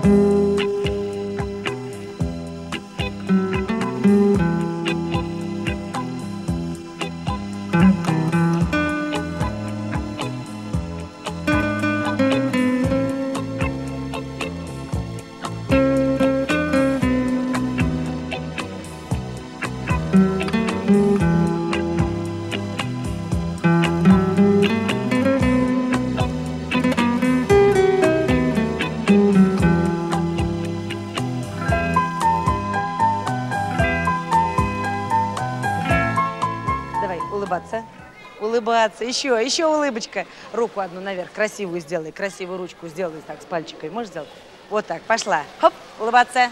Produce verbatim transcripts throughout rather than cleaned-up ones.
Улыбаться. Улыбаться. Еще, еще улыбочка. Руку одну наверх, красивую сделай. Красивую ручку сделай так, с пальчикой. Можешь сделать? Вот так, пошла. Хоп, улыбаться.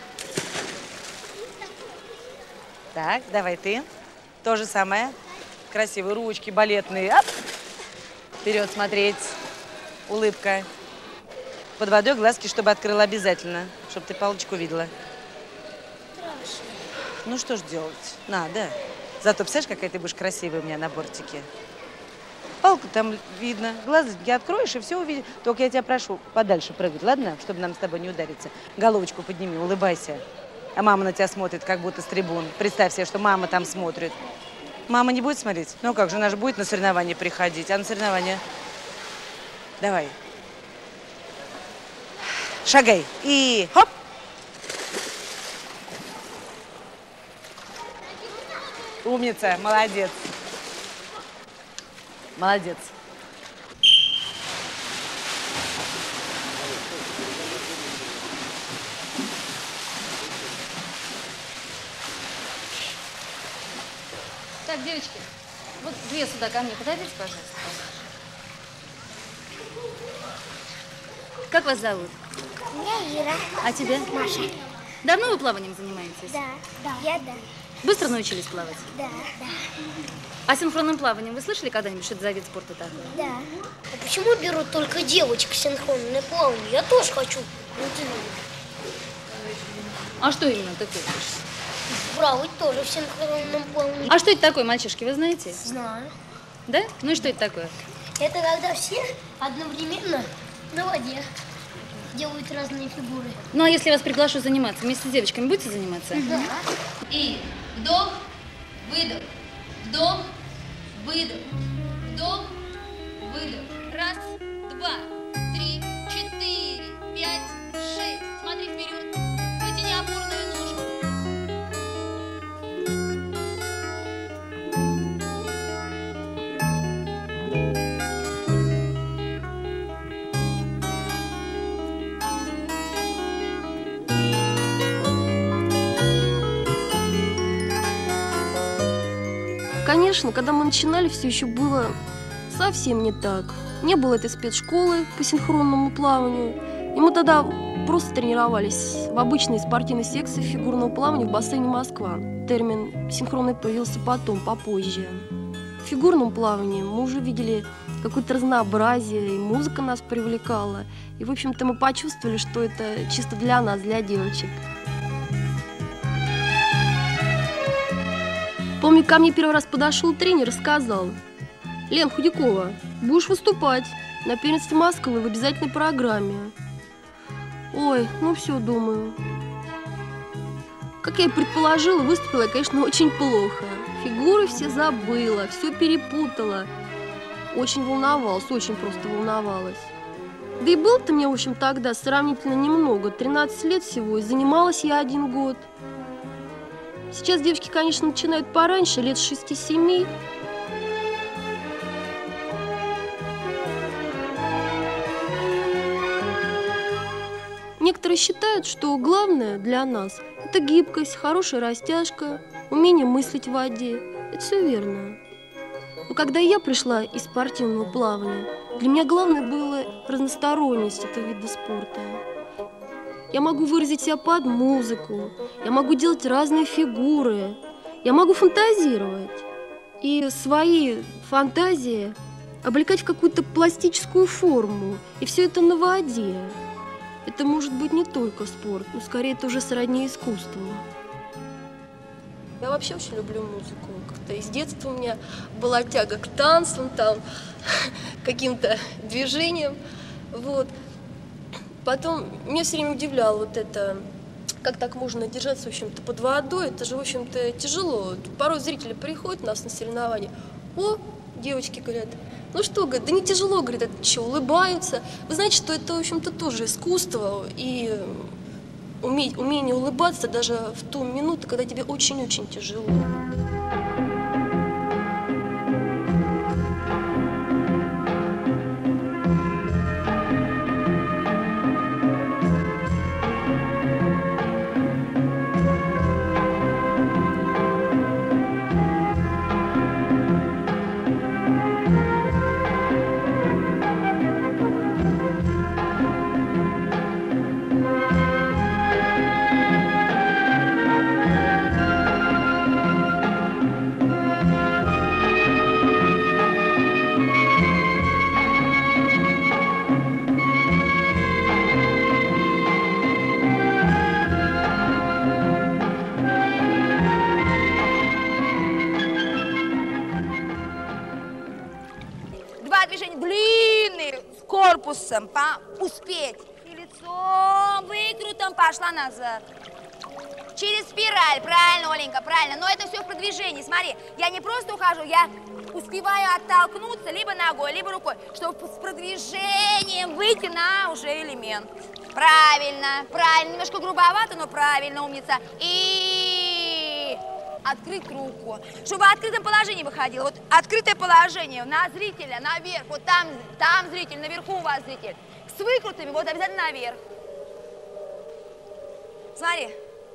Так, давай ты. То же самое. Красивые ручки, балетные. Оп. Вперед смотреть. Улыбка. Под водой глазки, чтобы открыла обязательно. Чтобы ты палочку видела. Страшно. Ну что ж делать? Надо. Зато, представляешь, какая ты будешь красивая у меня на бортике. Палку там видно. Глазки откроешь и все увидишь. Только я тебя прошу подальше прыгать, ладно? Чтобы нам с тобой не удариться. Головочку подними, улыбайся. А мама на тебя смотрит, как будто с трибун. Представь себе, что мама там смотрит. Мама не будет смотреть? Ну как же, она же будет на соревнования приходить. А на соревнования? Давай. Шагай. И хоп. Умница, молодец. Молодец. Так, девочки, вот две сюда ко мне подойдите, пожалуйста. Как вас зовут? Меня Ира. А тебя? Маша. Давно вы плаванием занимаетесь? Да, да. Я да. Быстро научились плавать? Да, да. А синхронным плаванием вы слышали когда-нибудь, что это за вид спорта такой? Да. А почему берут только девочек синхронное плавание? Я тоже хочу. А что именно ты хочешь? Плавать тоже в синхронном плавании. А что это такое, мальчишки, вы знаете? Знаю. Да? Ну и что это такое? Это когда все одновременно на воде делают разные фигуры. Ну а если я вас приглашу заниматься, вместе с девочками будете заниматься? Да. И вдох, выдох, вдох, выдох, вдох, выдох. Раз, два, три, четыре, пять, шесть. Смотри вперед. Вытяни опорную ножку. Конечно, когда мы начинали, все еще было совсем не так. Не было этой спецшколы по синхронному плаванию. И мы тогда просто тренировались в обычной спортивной секции фигурного плавания в бассейне «Москва». Термин «синхронный» появился потом, попозже. В фигурном плавании мы уже видели какое-то разнообразие, и музыка нас привлекала. И, в общем-то, мы почувствовали, что это чисто для нас, для девочек. Помню, ко мне первый раз подошел тренер и сказал: «Лен Худякова, будешь выступать на первенстве Москвы в обязательной программе». Ой, ну все, думаю. Как я и предположила, выступила я, конечно, очень плохо. Фигуры все забыла, все перепутала. Очень волновалась, очень просто волновалась. Да и было-то мне, в общем, тогда сравнительно немного, тринадцать лет всего, и занималась я один год. Сейчас девочки, конечно, начинают пораньше, лет шести-семи. Некоторые считают, что главное для нас – это гибкость, хорошая растяжка, умение мыслить в воде. Это все верно. Но когда я пришла из спортивного плавания, для меня главное было разносторонность этого вида спорта. Я могу выразить себя под музыку, я могу делать разные фигуры, я могу фантазировать. И свои фантазии облекать в какую-то пластическую форму. И все это на воде. Это может быть не только спорт, но скорее это уже сродни искусству. Я вообще очень люблю музыку. Как-то из детства у меня была тяга к танцам, там, каким-то движениям. Вот. Потом меня все время удивляло вот это, как так можно держаться, в общем-то, под водой. Это же, в общем-то, тяжело. Порой зрители приходят у нас на соревнования. О, девочки говорят, ну что, говорят, да не тяжело, говорят, это что, улыбаются. Вы знаете, что это, в общем-то, тоже искусство. И уметь, умение улыбаться даже в ту минуту, когда тебе очень-очень тяжело. По успеть. И лицом выкрутом пошла назад. Через спираль. Правильно, Оленька, правильно. Но это все в продвижении. Смотри, я не просто ухожу, я успеваю оттолкнуться либо ногой, либо рукой, чтобы с продвижением выйти на уже элемент. Правильно, правильно. Немножко грубовато, но правильно, умница. И открыть руку, чтобы в открытом положении выходило. Вот открытое положение на зрителя, наверх. Вот там, там зритель, наверху у вас зритель. С выкрутами, вот обязательно наверх. Смотри.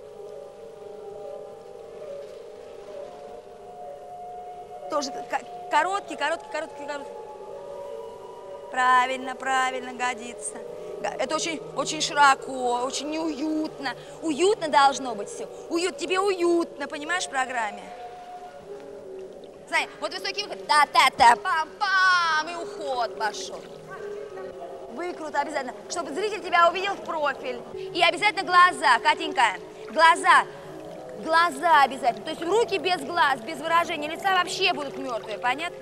Тоже короткий, короткий, короткий, короткий. Правильно, правильно, годится. Это очень, очень широко, очень неуютно. Уютно должно быть все. Уют, тебе уютно, понимаешь, в программе? Смотри, вот высокий выход. Та-та-та, пам-пам, и уход пошел. Выкрут обязательно, чтобы зритель тебя увидел в профиль. И обязательно глаза, Катенька, глаза. Глаза обязательно. То есть руки без глаз, без выражения лица вообще будут мертвые, понятно?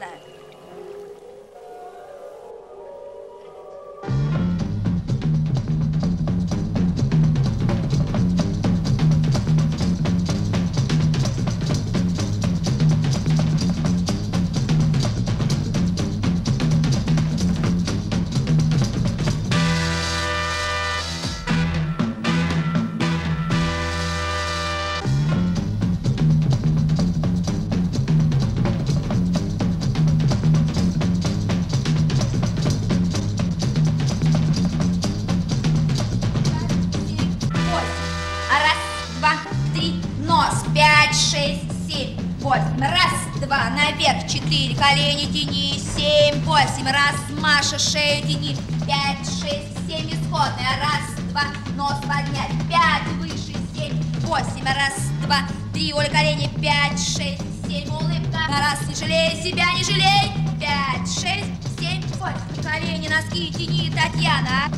Два, наверх, четыре, колени тяни, семь, восемь, раз, Маша, шею тяни, пять, шесть, семь, исходная, раз, два, нос поднять, пять, выше, семь, восемь, раз, два, три, Оля, колени, пять, шесть, семь, улыбка, раз, не жалей себя, не жалей, пять, шесть, семь, восемь, колени, носки тяни, Татьяна.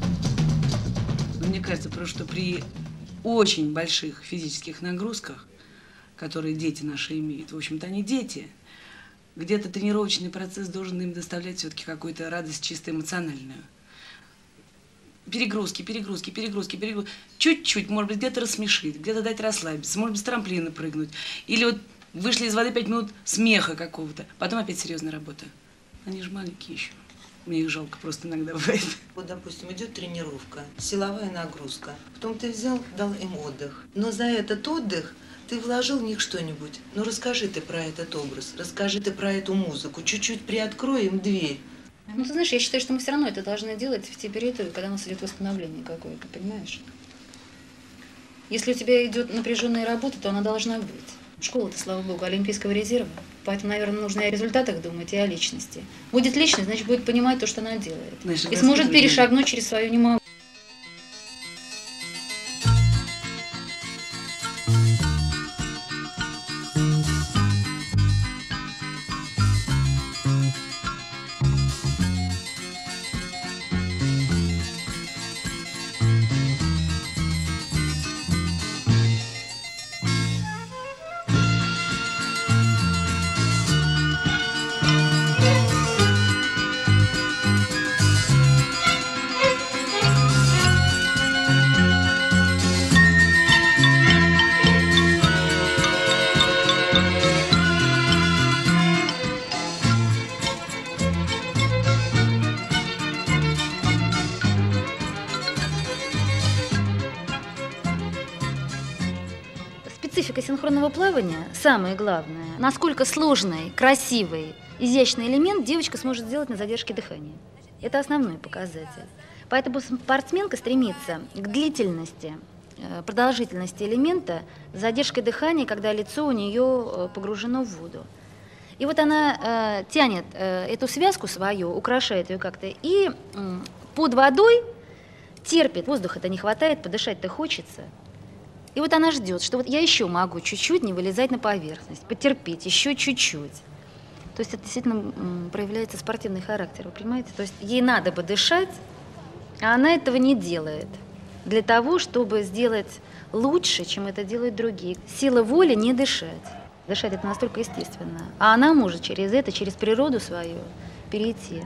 Мне кажется, просто что при очень больших физических нагрузках, которые дети наши имеют. В общем-то, они дети. Где-то тренировочный процесс должен им доставлять все-таки какую-то радость чисто эмоциональную. Перегрузки, перегрузки, перегрузки, перегрузки. Чуть-чуть, может быть, где-то рассмешить, где-то дать расслабиться, может быть, с трамплина прыгнуть. Или вот вышли из воды пять минут смеха какого-то, потом опять серьезная работа. Они же маленькие еще. Мне их жалко просто иногда бывает. Вот, допустим, идет тренировка, силовая нагрузка. Потом ты взял, дал им отдых. Но за этот отдых ты вложил в них что-нибудь. Ну, расскажи ты про этот образ, расскажи ты про эту музыку. Чуть-чуть приоткрой им дверь. Ну, ты знаешь, я считаю, что мы все равно это должны делать в те периоды, когда у нас идет восстановление какое-то, понимаешь? Если у тебя идет напряженная работа, то она должна быть. Школа-то, слава богу, олимпийского резерва. Поэтому, наверное, нужно и о результатах думать, и о личности. Будет личность, значит, будет понимать то, что она делает. Значит, и сможет перешагнуть через свою немалую. специфика синхронного плавания, самое главное, насколько сложный, красивый, изящный элемент девочка сможет сделать на задержке дыхания. Это основной показатель. Поэтому спортсменка стремится к длительности, продолжительности элемента с задержкой дыхания, когда лицо у нее погружено в воду. И вот она э, тянет э, эту связку свою, украшает ее как-то, и э, под водой терпит. Воздуха-то не хватает, подышать-то хочется. И вот она ждет, что вот я еще могу чуть-чуть не вылезать на поверхность, потерпеть еще чуть-чуть. То есть это действительно м, проявляется спортивный характер, вы понимаете? То есть ей надо бы дышать, а она этого не делает. Для того, чтобы сделать лучше, чем это делают другие. Сила воли не дышать. Дышать это настолько естественно. А она может через это, через природу свою перейти.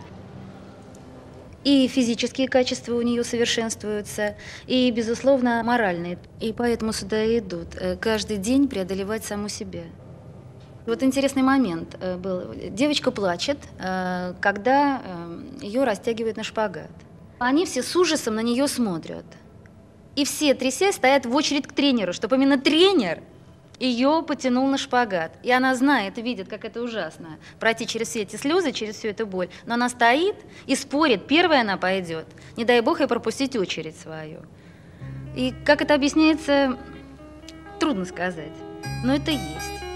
И физические качества у нее совершенствуются, и, безусловно, моральные. И поэтому сюда и идут. Каждый день преодолевать саму себя. Вот интересный момент был. Девочка плачет, когда ее растягивают на шпагат. Они все с ужасом на нее смотрят. И все, трясясь, стоят в очередь к тренеру, чтобы именно тренер ее потянул на шпагат. И она знает, видит, как это ужасно. Пройти через все эти слезы, через всю эту боль. Но она стоит и спорит, первая она пойдет. Не дай бог ей пропустить очередь свою. И как это объясняется, трудно сказать. Но это есть.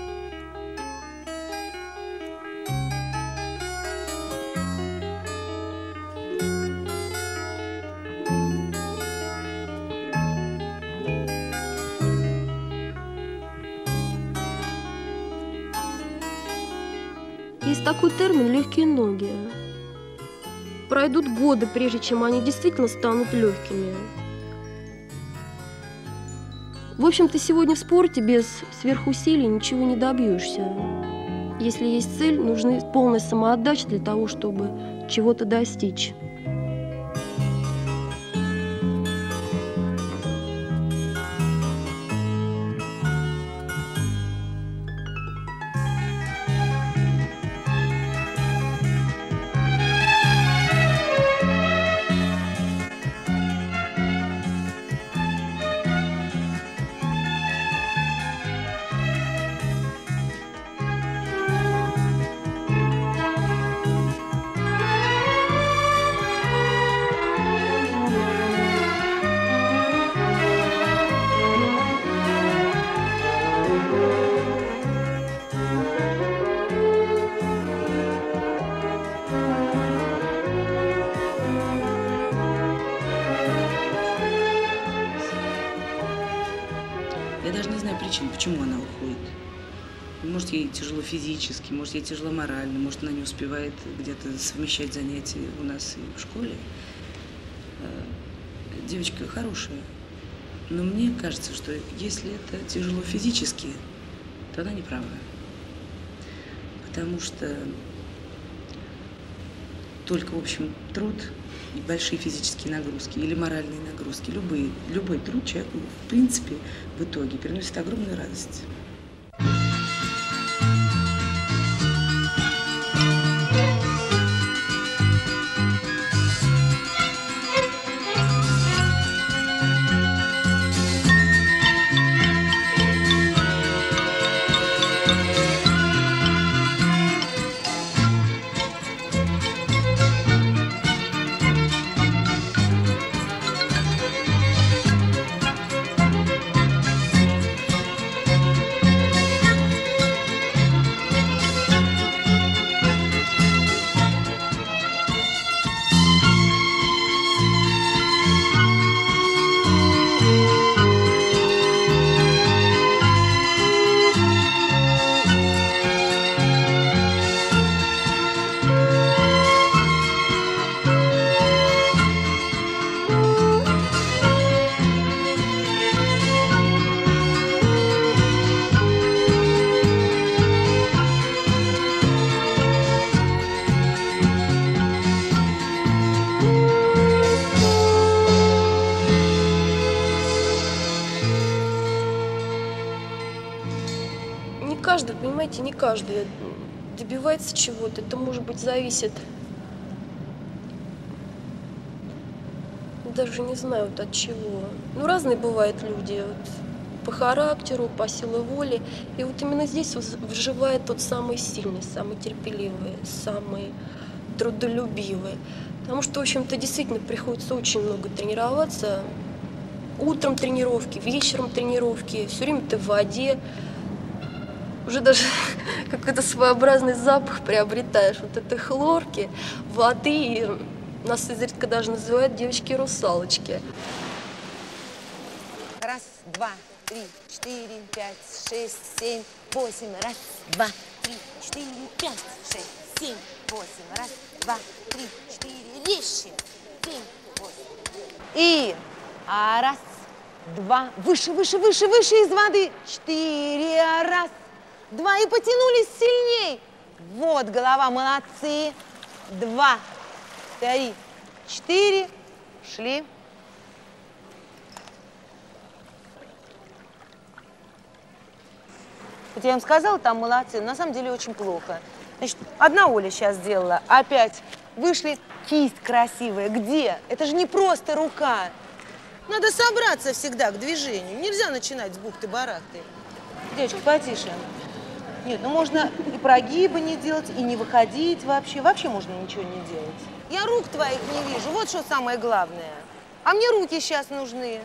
Есть такой термин «легкие ноги». Пройдут годы, прежде чем они действительно станут легкими. В общем-то, сегодня в спорте без сверхусилий ничего не добьешься. Если есть цель, нужна полная самоотдача для того, чтобы чего-то достичь. Я даже не знаю причин, почему она уходит. Может, ей тяжело физически, может, ей тяжело морально, может, она не успевает где-то совмещать занятия у нас и в школе. Девочка хорошая, но мне кажется, что если это тяжело физически, то она не права. Потому что только, в общем, труд, большие физические нагрузки или моральные нагрузки, любые, любой труд человеку, в принципе, в итоге приносит огромную радость. Каждый, понимаете, не каждый добивается чего-то. Это, может быть, зависит, даже не знаю, вот от чего. Ну, разные бывают люди. Вот по характеру, по силе воли. И вот именно здесь выживает тот самый сильный, самый терпеливый, самый трудолюбивый. Потому что, в общем-то, действительно приходится очень много тренироваться. Утром тренировки, вечером тренировки, все время ты в воде. Уже даже какой-то своеобразный запах приобретаешь вот этой хлорки, воды. И нас изредка даже называют девочки-русалочки. Раз, два, три, четыре, пять, шесть, семь, восемь. Раз, два, три, четыре, пять, шесть, семь, восемь. Раз, два, три, четыре. Резче. Семь, восемь. И а раз, два. Выше, выше, выше, выше из воды. Четыре. Раз, два. И потянулись сильней. Вот голова, молодцы. Два, три, четыре. Шли. Вот я им сказала, там молодцы, на самом деле очень плохо. Значит, одна Оля сейчас сделала, опять вышли, кисть красивая. Где? Это же не просто рука. Надо собраться всегда к движению. Нельзя начинать с бухты-барахты. Девочка, потише. Нет, ну можно и прогибы не делать, и не выходить вообще. Вообще можно ничего не делать. Я рук твоих не вижу, вот что самое главное. А мне руки сейчас нужны.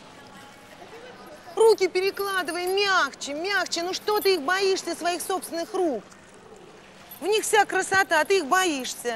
Руки перекладывай мягче, мягче. Ну что ты их боишься, своих собственных рук? В них вся красота, а ты их боишься.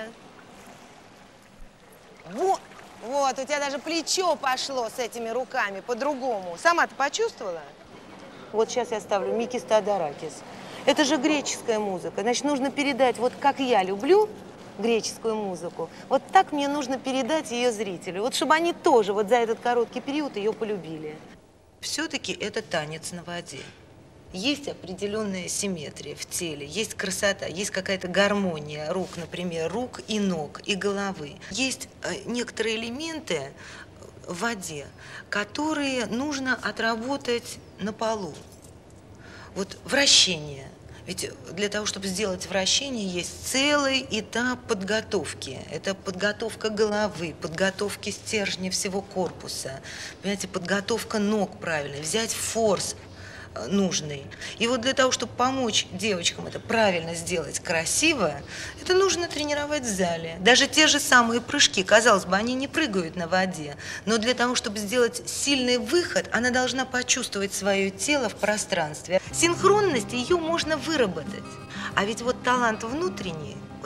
Вот, вот, у тебя даже плечо пошло с этими руками по-другому. Сама-то почувствовала? Вот сейчас я ставлю Микис Теодоракис. Это же греческая музыка. Значит, нужно передать, вот как я люблю греческую музыку, вот так мне нужно передать ее зрителю. Вот чтобы они тоже вот за этот короткий период ее полюбили. Все-таки это танец на воде. Есть определенная симметрия в теле, есть красота, есть какая-то гармония рук, например, рук и ног, и головы. Есть некоторые элементы в воде, которые нужно отработать на полу. Вот вращение. Ведь для того, чтобы сделать вращение, есть целый этап подготовки. Это подготовка головы, подготовки стержня всего корпуса, понимаете, подготовка ног правильно, взять форс нужный. И вот для того, чтобы помочь девочкам это правильно сделать красиво, это нужно тренировать в зале. Даже те же самые прыжки, казалось бы, они не прыгают на воде, но для того, чтобы сделать сильный выход, она должна почувствовать свое тело в пространстве. Синхронность, ее можно выработать. А ведь вот талант внутренний, вот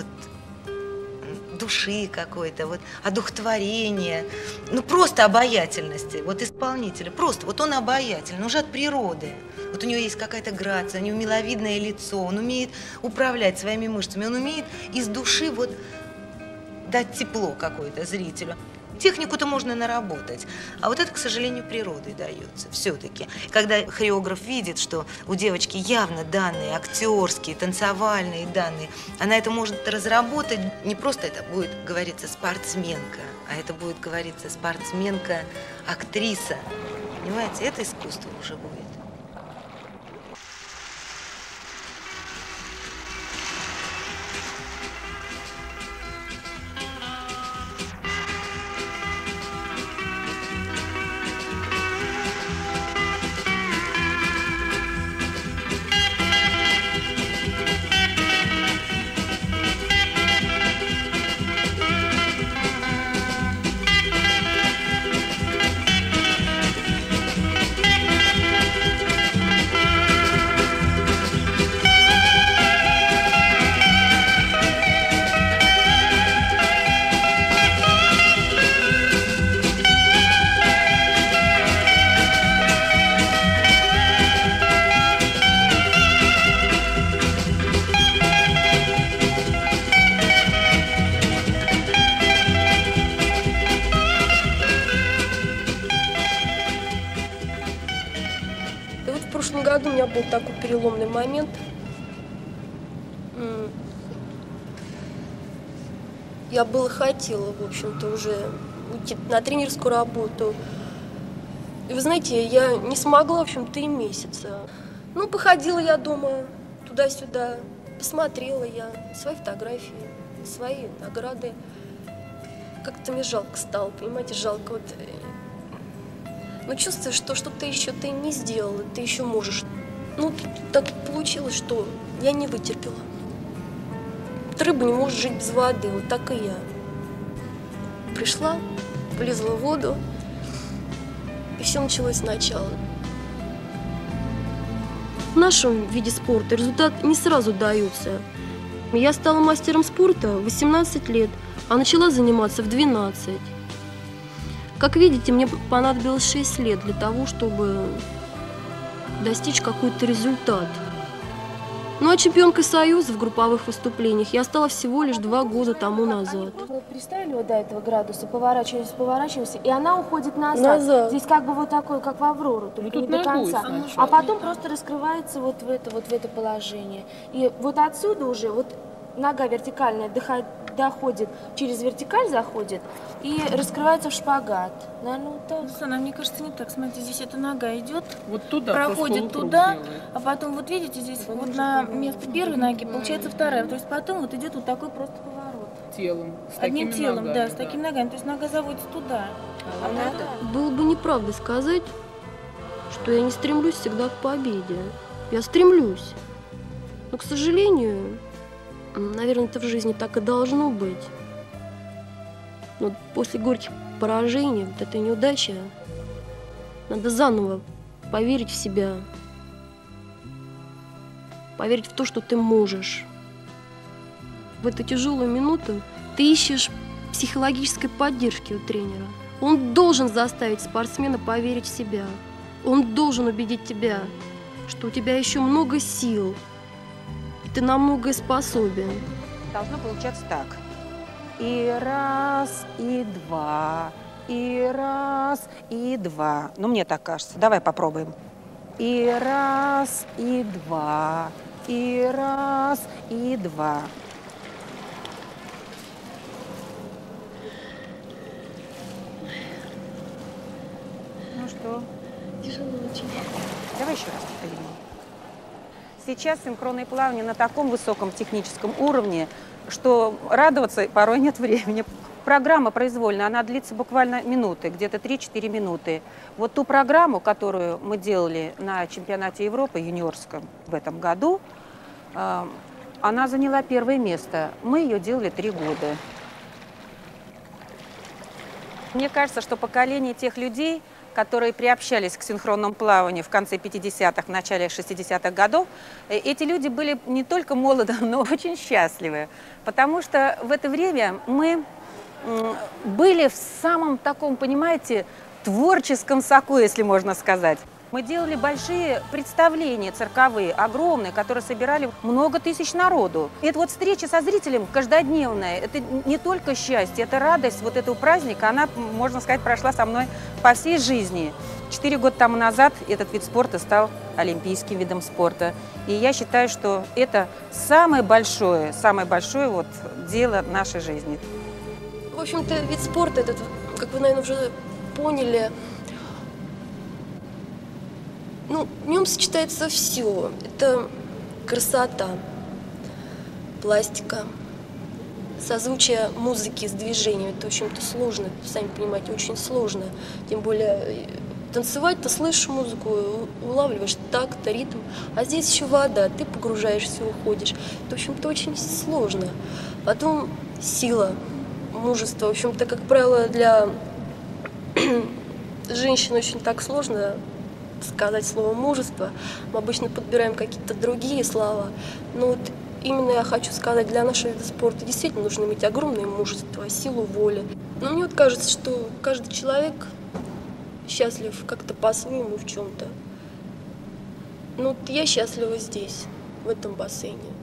души какой-то, вот одухотворения, ну просто обаятельности, вот исполнителя, просто вот он обаятельный, уже от природы. Вот у него есть какая-то грация, у него миловидное лицо, он умеет управлять своими мышцами, он умеет из души вот дать тепло какое-то зрителю. Технику-то можно наработать, а вот это, к сожалению, природой дается все-таки. Когда хореограф видит, что у девочки явно данные актерские, танцевальные данные, она это может разработать, не просто это будет говориться спортсменка, а это будет говориться спортсменка, актриса. Понимаете, это искусство уже будет. У меня был такой переломный момент. Я было хотела, в общем-то, уже уйти на тренерскую работу. И вы знаете, я не смогла, в общем, три месяца. Ну, походила я дома туда-сюда, посмотрела я свои фотографии, свои награды. Как-то мне жалко стало, понимаете, жалко. Вот но чувствуешь, что что-то еще ты не сделала, ты еще можешь. Ну, так получилось, что я не вытерпела. Рыба не может жить без воды, вот так и я. Пришла, влезла в воду, и все началось сначала. В нашем виде спорта результат не сразу дается. Я стала мастером спорта в восемнадцать лет, а начала заниматься в двенадцать. Как видите, мне понадобилось шесть лет для того, чтобы достичь какой-то результат. Ну а чемпионкой Союза в групповых выступлениях я стала всего лишь два года тому назад. Вот представили вот до этого градуса, поворачиваемся, поворачиваемся, и она уходит назад. Назад. Здесь как бы вот такой, как в Аврору, только не до конца. А потом просто раскрывается вот в это, вот в это положение. И вот отсюда уже вот нога вертикальная доходит, через вертикаль заходит и раскрывается в шпагат. Наверное, вот так. Сана, мне кажется, не так. Смотрите, здесь эта нога идет, вот туда, проходит туда, а потом, вот видите, здесь вот на место первой ноги получается вторая. То есть потом вот идет вот такой просто поворот. Телом. С Одним такими телом, ногами, да, с такими ногами. То есть нога заводится туда. А надо. Было бы неправдой сказать, что я не стремлюсь всегда к победе. Я стремлюсь. Но, к сожалению, наверное, это в жизни так и должно быть. Но после горьких поражений, вот этой неудачи, надо заново поверить в себя, поверить в то, что ты можешь. В эту тяжелую минуту ты ищешь психологической поддержки у тренера. Он должен заставить спортсмена поверить в себя. Он должен убедить тебя, что у тебя еще много сил, и ты на многое способен. Должно получаться так. И раз, и два, и раз, и два. Ну, мне так кажется. Давай попробуем. И раз, и два, и раз, и два. Ну что? Тяжело очень. Давай еще раз повторим. Сейчас синхронное плавание на таком высоком техническом уровне, что радоваться порой нет времени. Программа произвольная, она длится буквально минуты, где-то три-четыре минуты. Вот ту программу, которую мы делали на чемпионате Европы юниорском в этом году, она заняла первое место. Мы ее делали три года. Мне кажется, что поколение тех людей, которые приобщались к синхронному плаванию в конце пятидесятых, в начале шестидесятых годов, эти люди были не только молоды, но очень счастливы. Потому что в это время мы были в самом таком, понимаете, творческом соку, если можно сказать. Мы делали большие представления цирковые, огромные, которые собирали много тысяч народу. И это вот встреча со зрителем каждодневная, это не только счастье, это радость вот этого праздника, она, можно сказать, прошла со мной по всей жизни. Четыре года тому назад этот вид спорта стал олимпийским видом спорта. И я считаю, что это самое большое, самое большое вот дело нашей жизни. В общем-то, вид спорта этот, как вы, наверное, уже поняли, ну, в нем сочетается все. Это красота, пластика, созвучие музыки с движением. Это, в общем-то, сложно, сами понимаете, очень сложно. Тем более танцевать, ты слышишь музыку, улавливаешь такт, ритм, а здесь еще вода, ты погружаешься, уходишь. Это, в общем-то, очень сложно. Потом сила, мужество. В общем-то, как правило, для женщин очень так сложно сказать слово «мужество». Мы обычно подбираем какие-то другие слова. Но вот именно я хочу сказать, для нашего вида спорта действительно нужно иметь огромное мужество, силу воли. Но мне вот кажется, что каждый человек счастлив как-то по-своему в чем-то. Ну вот я счастлива здесь, в этом бассейне.